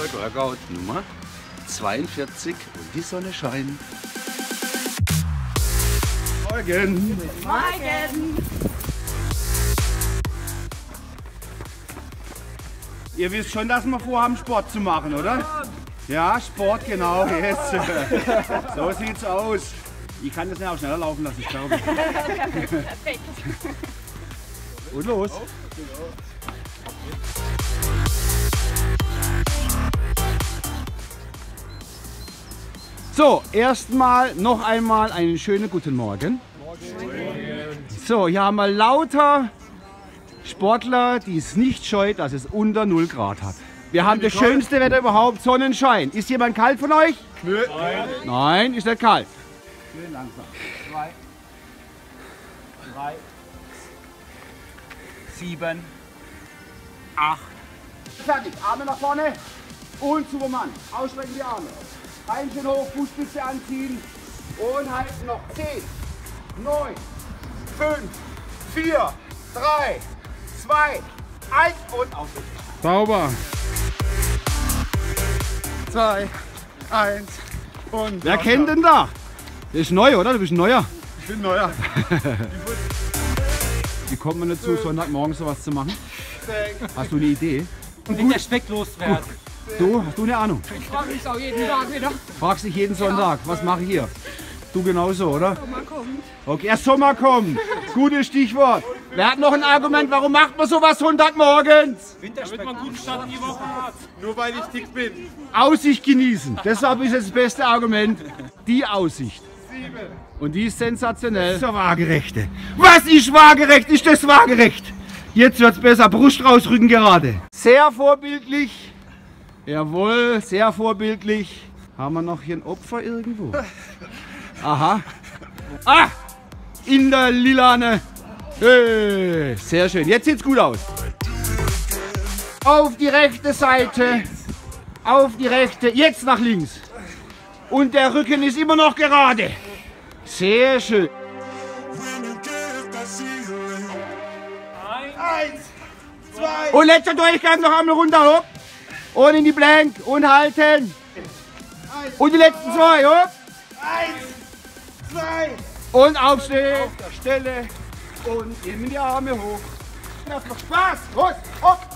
Workout Nummer 42 und die Sonne scheint. Morgen! Morgen! Ihr wisst schon, dass wir vorhaben, Sport zu machen, oder? Ja, Sport, genau. Yes. So sieht's aus. Ich kann das ja auch schneller laufen lassen, ich glaube. Perfekt. Und los. So, erstmal noch einmal einen schönen guten Morgen. So, hier haben wir lauter Sportler, die es nicht scheut, dass es unter 0 Grad hat. Wir haben das schönste Wetter überhaupt, Sonnenschein. Ist jemand kalt von euch? Nö. Nein, ist nicht kalt. Schön langsam. 2, 3, 7, 8. Fertig. Arme nach vorne und Superman. Ausstrecken die Arme. Bein schön hoch, Fußspitze anziehen und halten noch 10, 9, 5, 4, 3, 2, 1 und aufrichten. Sauber. 2, 1 und... Wer kennt denn da? Das ist neu, oder? Du bist ein Neuer. Ich bin neuer. Wie kommt man dazu, Sonntagmorgen sowas zu machen? Hast du eine Idee? Wenn der Speck loswerden. Du, hast du eine Ahnung? Ich frage mich auch jeden Tag wieder. Fragst dich jeden Sonntag, was mache ich hier? Du genauso, oder? Sommer kommt. Okay, erst Sommer kommt. Gutes Stichwort. Wer hat noch ein Argument, warum macht man sowas Sonntagmorgens? Damit man einen guten Start in die Woche hat. Nur weil ich dick bin. Aussicht genießen. Deshalb ist das beste Argument. Die Aussicht. 7. Und die ist sensationell. Das ist der Waagerechte. Was ist waagerecht? Ist das waagerecht? Jetzt wird's besser. Brust rausrücken gerade. Sehr vorbildlich. Jawohl, sehr vorbildlich. Haben wir noch hier ein Opfer irgendwo? Aha. Ah! In der Lilane. Hey, sehr schön. Jetzt sieht's gut aus. Auf die rechte Seite. Auf die rechte. Jetzt nach links. Und der Rücken ist immer noch gerade. Sehr schön. 1, 2. Und letzter Durchgang noch einmal runter, hopp. Und in die Blank und halten. Und die letzten 2, hopp. 1, 2. Und aufstehen. Auf der Stelle. Und nehmen die Arme hoch. Das macht Spaß. Hopp, hopp.